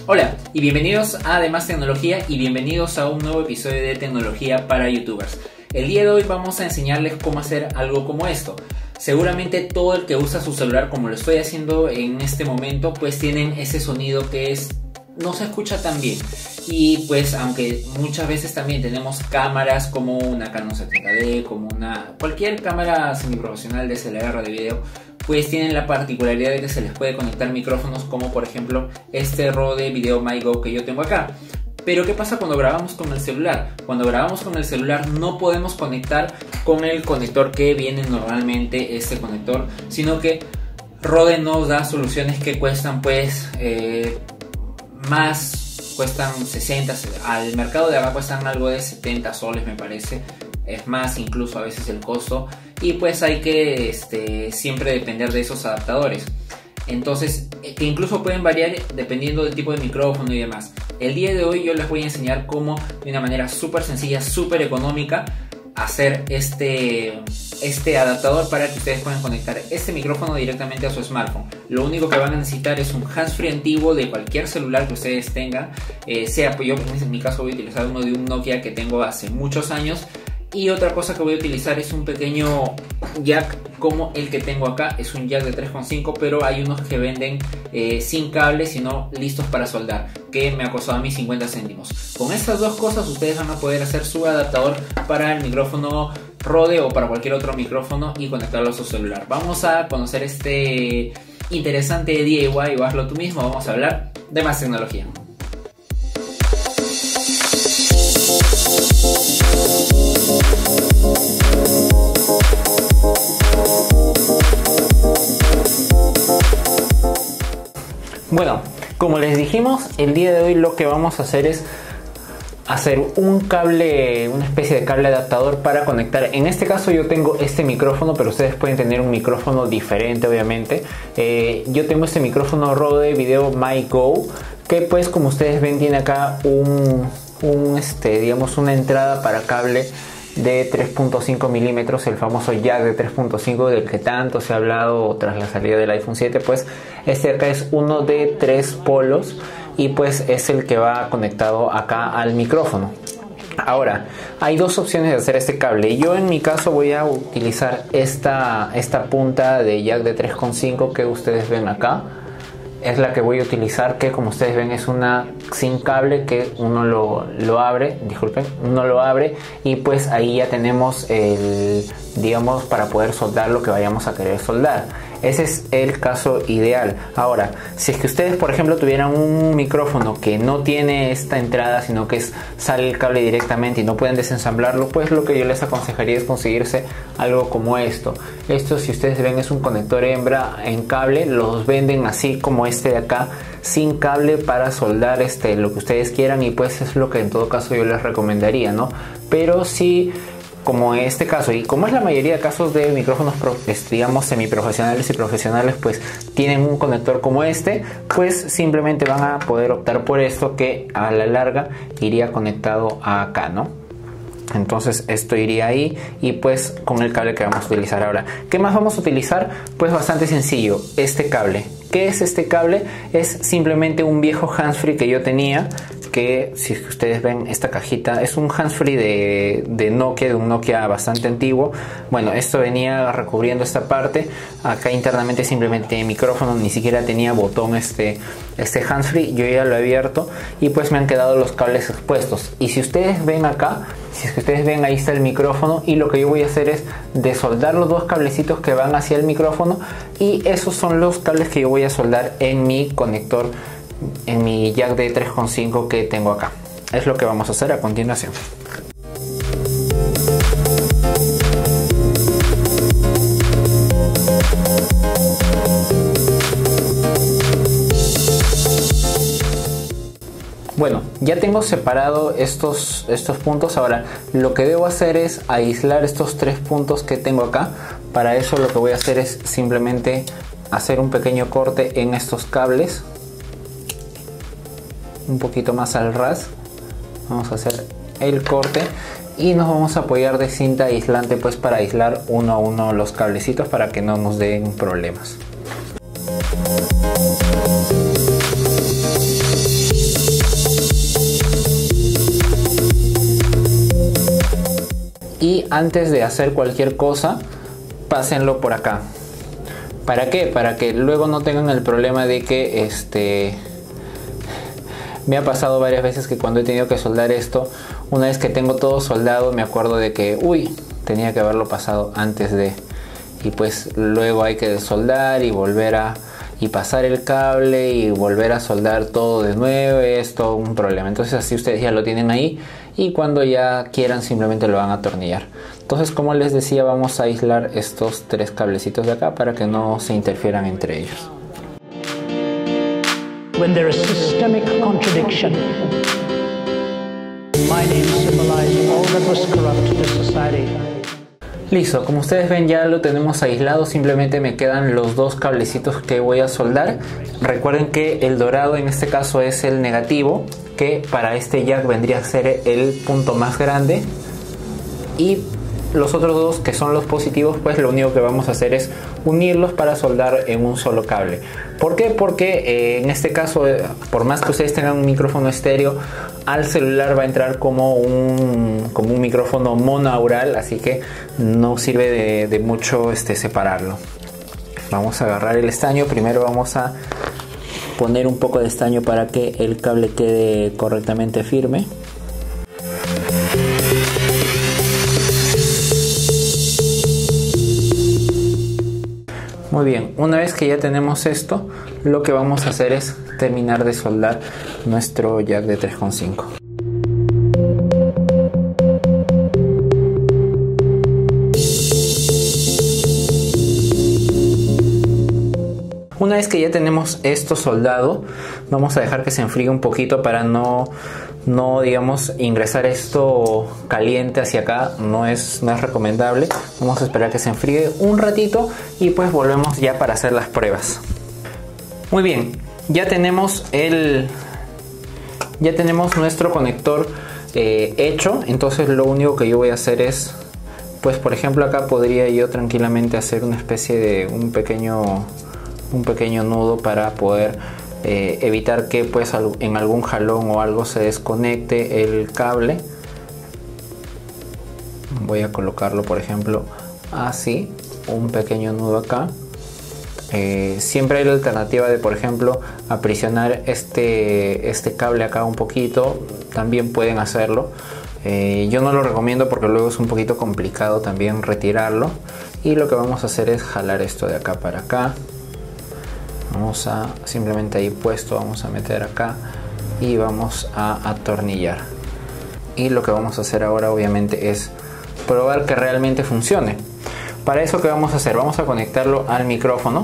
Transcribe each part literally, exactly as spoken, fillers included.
Hola y bienvenidos a Además Tecnología y bienvenidos a un nuevo episodio de Tecnología para YouTubers. El día de hoy vamos a enseñarles cómo hacer algo como esto. Seguramente todo el que usa su celular como lo estoy haciendo en este momento pues tienen ese sonido que es no se escucha tan bien. Y pues aunque muchas veces también tenemos cámaras como una Canon setenta D, como una cualquier cámara semiprofesional de S L R de video, pues tienen la particularidad de que se les puede conectar micrófonos como por ejemplo este Rode VideoMiGo que yo tengo acá. Pero ¿qué pasa cuando grabamos con el celular? Cuando grabamos con el celular no podemos conectar con el conector que viene normalmente, este conector, sino que Rode nos da soluciones que cuestan pues eh, más, cuestan sesenta, al mercado de acá cuestan algo de setenta soles me parece, es más incluso a veces el costo, y pues hay que este, siempre depender de esos adaptadores. Entonces, que incluso pueden variar dependiendo del tipo de micrófono y demás. El día de hoy yo les voy a enseñar cómo de una manera súper sencilla, súper económica, hacer este, este adaptador para que ustedes puedan conectar este micrófono directamente a su smartphone. Lo único que van a necesitar es un handsfree antiguo de cualquier celular que ustedes tengan, eh, sea, pues yo en mi caso voy a utilizar uno de un Nokia que tengo hace muchos años. Y otra cosa que voy a utilizar es un pequeño jack como el que tengo acá. Es un jack de tres coma cinco, pero hay unos que venden eh, sin cable, sino listos para soldar, que me ha costado a mí cincuenta céntimos. Con estas dos cosas ustedes van a poder hacer su adaptador para el micrófono Rode o para cualquier otro micrófono y conectarlo a su celular. Vamos a conocer este interesante D I Y o hazlo tú mismo. Vamos a hablar de más tecnología. Bueno, como les dijimos, el día de hoy lo que vamos a hacer es hacer un cable, una especie de cable adaptador para conectar. En este caso yo tengo este micrófono, pero ustedes pueden tener un micrófono diferente obviamente. Eh, yo tengo este micrófono Rode VideoMiGo, que pues como ustedes ven tiene acá un, un este, digamos una entrada para cable de tres punto cinco milímetros, el famoso jack de tres punto cinco del que tanto se ha hablado tras la salida del iPhone siete. Pues este acá es uno de tres polos y pues es el que va conectado acá al micrófono. Ahora, hay dos opciones de hacer este cable. Yo en mi caso voy a utilizar esta, esta punta de jack de tres coma cinco que ustedes ven acá. Es la que voy a utilizar, que como ustedes ven es una sin cable que uno lo, lo abre, disculpen, uno lo abre y pues ahí ya tenemos el, digamos, para poder soldar lo que vayamos a querer soldar. Ese es el caso ideal. Ahora, si es que ustedes por ejemplo tuvieran un micrófono que no tiene esta entrada, sino que es, sale el cable directamente y no pueden desensamblarlo, pues lo que yo les aconsejaría es conseguirse algo como esto. Esto, si ustedes ven, es un conector hembra en cable. Los venden así como este de acá, sin cable, para soldar este, lo que ustedes quieran, y pues es lo que en todo caso yo les recomendaría, ¿no? Pero si, como en este caso, y como es la mayoría de casos de micrófonos digamos semiprofesionales y profesionales, pues tienen un conector como este, pues simplemente van a poder optar por esto, que a la larga iría conectado a acá, ¿no? Entonces esto iría ahí y pues con el cable que vamos a utilizar ahora. ¿Qué más vamos a utilizar? Pues bastante sencillo, este cable. ¿Qué es este cable? Es simplemente un viejo handsfree que yo tenía, que si ustedes ven esta cajita es un handsfree de, de Nokia, de un Nokia bastante antiguo. Bueno, esto venía recubriendo esta parte. Acá internamente simplemente el micrófono, ni siquiera tenía botón este, este handsfree. Yo ya lo he abierto y pues me han quedado los cables expuestos. Y si ustedes ven acá, si es que ustedes ven, ahí está el micrófono, y lo que yo voy a hacer es desoldar los dos cablecitos que van hacia el micrófono, y esos son los cables que yo voy a soldar en mi conector, en mi jack de tres coma cinco que tengo acá. Es lo que vamos a hacer a continuación. Bueno, ya tengo separado estos, estos puntos. Ahora lo que debo hacer es aislar estos tres puntos que tengo acá. Para eso lo que voy a hacer es simplemente hacer un pequeño corte en estos cables, un poquito más al ras. Vamos a hacer el corte y nos vamos a apoyar de cinta aislante pues para aislar uno a uno los cablecitos para que no nos den problemas. y antes de hacer cualquier cosa pásenlo por acá. ¿Para qué? Para que luego no tengan el problema de que este me ha pasado varias veces que cuando he tenido que soldar esto, una vez que tengo todo soldado me acuerdo de que uy, tenía que haberlo pasado antes de, y pues luego hay que desoldar y volver a y pasar el cable y volver a soldar todo de nuevo. Es todo un problema. Entonces así ustedes ya lo tienen ahí y cuando ya quieran simplemente lo van a atornillar. Entonces, como les decía, vamos a aislar estos tres cablecitos de acá para que no se interfieran entre ellos. When there is systemic contradiction, my name symbolizes all that was corrupt to the society. Listo, como ustedes ven ya lo tenemos aislado, simplemente me quedan los dos cablecitos que voy a soldar. Recuerden que el dorado en este caso es el negativo, que para este jack vendría a ser el punto más grande, y los otros dos que son los positivos, pues lo único que vamos a hacer es unirlos para soldar en un solo cable. ¿Por qué? Porque eh, en este caso, eh, por más que ustedes tengan un micrófono estéreo, al celular va a entrar como un, como un micrófono monaural, así que no sirve de, de mucho este, separarlo. Vamos a agarrar el estaño. Primero vamos a poner un poco de estaño para que el cable quede correctamente firme. Muy bien, una vez que ya tenemos esto, lo que vamos a hacer es terminar de soldar nuestro jack de tres coma cinco. Una vez que ya tenemos esto soldado, vamos a dejar que se enfríe un poquito para no, no digamos, ingresar esto caliente hacia acá. No es, no es recomendable. Vamos a esperar que se enfríe un ratito y pues volvemos ya para hacer las pruebas. Muy bien, ya tenemos el, ya tenemos nuestro conector eh, hecho. Entonces lo único que yo voy a hacer es, pues por ejemplo acá podría yo tranquilamente hacer una especie de un pequeño un pequeño nudo para poder eh, evitar que pues en algún jalón o algo se desconecte el cable. Voy a colocarlo por ejemplo así, un pequeño nudo acá. Eh, siempre hay la alternativa de por ejemplo aprisionar este, este cable acá un poquito, también pueden hacerlo. Eh, yo no lo recomiendo porque luego es un poquito complicado también retirarlo, y lo que vamos a hacer es jalar esto de acá para acá. Vamos a simplemente ahí puesto, vamos a meter acá y vamos a atornillar. Y lo que vamos a hacer ahora obviamente es probar que realmente funcione. Para eso, ¿qué vamos a hacer? Vamos a conectarlo al micrófono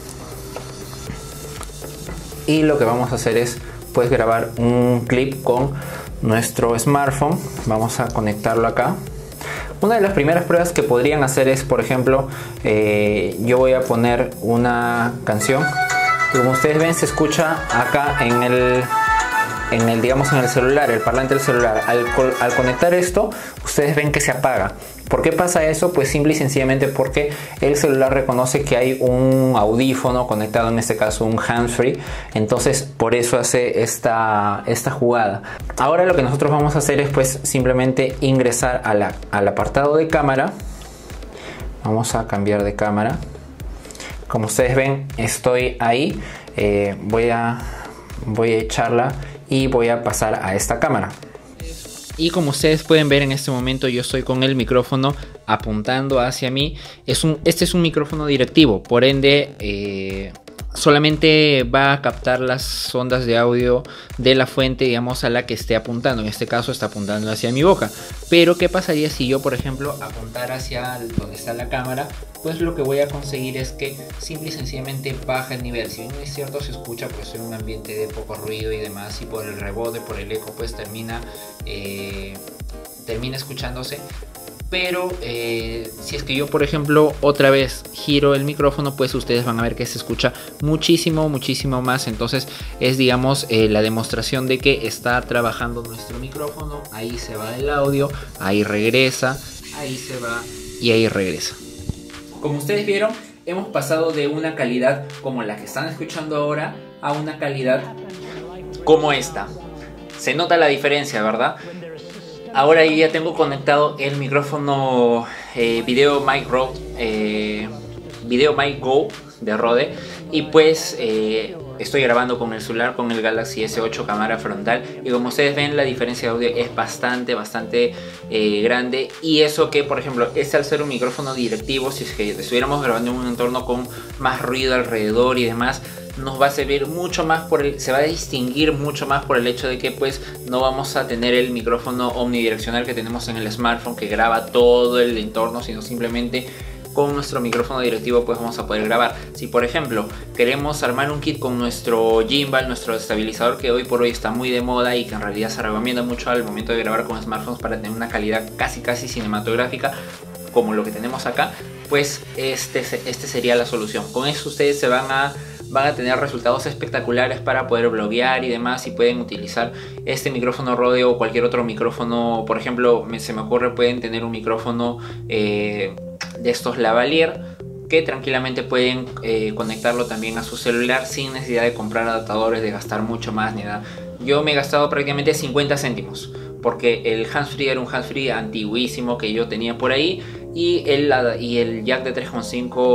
y lo que vamos a hacer es pues grabar un clip con nuestro smartphone. Vamos a conectarlo acá. Una de las primeras pruebas que podrían hacer es, por ejemplo, eh, yo voy a poner una canción. Como ustedes ven, se escucha acá en el, en el, digamos, en el celular, el parlante del celular. Al, al conectar esto, ustedes ven que se apaga. ¿Por qué pasa eso? Pues simple y sencillamente porque el celular reconoce que hay un audífono conectado, en este caso un handsfree. Entonces, por eso hace esta, esta jugada. Ahora lo que nosotros vamos a hacer es pues simplemente ingresar a la, al apartado de cámara. Vamos a cambiar de cámara. Como ustedes ven, estoy ahí. Eh, voy a, voy a echarla y voy a pasar a esta cámara. Y como ustedes pueden ver en este momento, yo estoy con el micrófono apuntando hacia mí. Es un, este es un micrófono directivo, por ende eh, solamente va a captar las ondas de audio de la fuente, digamos, a la que esté apuntando. En este caso está apuntando hacia mi boca. Pero ¿qué pasaría si yo, por ejemplo, apuntara hacia donde está la cámara? Pues lo que voy a conseguir es que simple y sencillamente baja el nivel. Si bien es cierto, se escucha pues en un ambiente de poco ruido y demás, y por el rebote, por el eco, pues termina, eh, termina escuchándose. Pero eh, si es que yo, por ejemplo, otra vez giro el micrófono, pues ustedes van a ver que se escucha muchísimo, muchísimo más. Entonces es, digamos, eh, la demostración de que está trabajando nuestro micrófono. Ahí se va el audio, ahí regresa, ahí se va y ahí regresa. Como ustedes vieron, hemos pasado de una calidad como la que están escuchando ahora a una calidad como esta. Se nota la diferencia, ¿verdad? Ahora ya tengo conectado el micrófono eh, Video Mic Rode, eh, Video Mic Go de Rode, y pues eh, estoy grabando con el celular, con el Galaxy S ocho cámara frontal, y como ustedes ven la diferencia de audio es bastante bastante eh, grande. Y eso que, por ejemplo, este al ser un micrófono directivo, si es que estuviéramos grabando en un entorno con más ruido alrededor y demás, nos va a servir mucho más, por el, se va a distinguir mucho más por el hecho de que pues no vamos a tener el micrófono omnidireccional que tenemos en el smartphone, que graba todo el entorno, sino simplemente con nuestro micrófono directivo pues vamos a poder grabar. Si por ejemplo queremos armar un kit con nuestro gimbal, nuestro estabilizador, que hoy por hoy está muy de moda y que en realidad se recomienda mucho al momento de grabar con smartphones para tener una calidad casi casi cinematográfica como lo que tenemos acá, pues este, este sería la solución. Con eso ustedes se van a van a tener resultados espectaculares para poder bloguear y demás, y pueden utilizar este micrófono Rode o cualquier otro micrófono. Por ejemplo, me, se me ocurre, pueden tener un micrófono eh, de estos lavalier, que tranquilamente pueden eh, conectarlo también a su celular sin necesidad de comprar adaptadores, de gastar mucho más ni nada. Yo me he gastado prácticamente cincuenta céntimos porque el handsfree era un handsfree antiguísimo que yo tenía por ahí, y el, y el jack de tres coma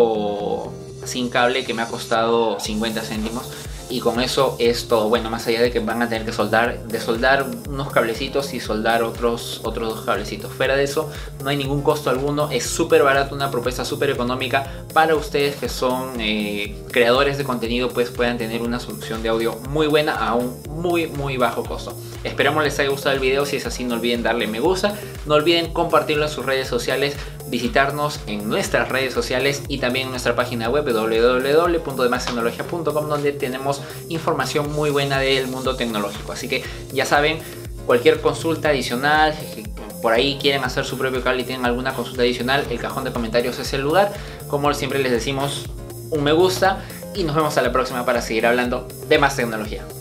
cinco sin cable que me ha costado cincuenta céntimos, y con eso es todo. Bueno, más allá de que van a tener que soldar, de soldar unos cablecitos y soldar otros, otros dos cablecitos. Fuera de eso no hay ningún costo alguno, es súper barato, una propuesta súper económica para ustedes que son eh, creadores de contenido, pues puedan tener una solución de audio muy buena a un muy muy bajo costo. Esperamos les haya gustado el video. Si es así, no olviden darle me gusta, no olviden compartirlo en sus redes sociales, visitarnos en nuestras redes sociales y también en nuestra página web w w w punto demás tecnología punto com, donde tenemos información muy buena del mundo tecnológico. Así que ya saben, cualquier consulta adicional, por ahí quieren hacer su propio cable y tienen alguna consulta adicional, el cajón de comentarios es el lugar. Como siempre les decimos, un me gusta y nos vemos a la próxima para seguir hablando de más tecnología.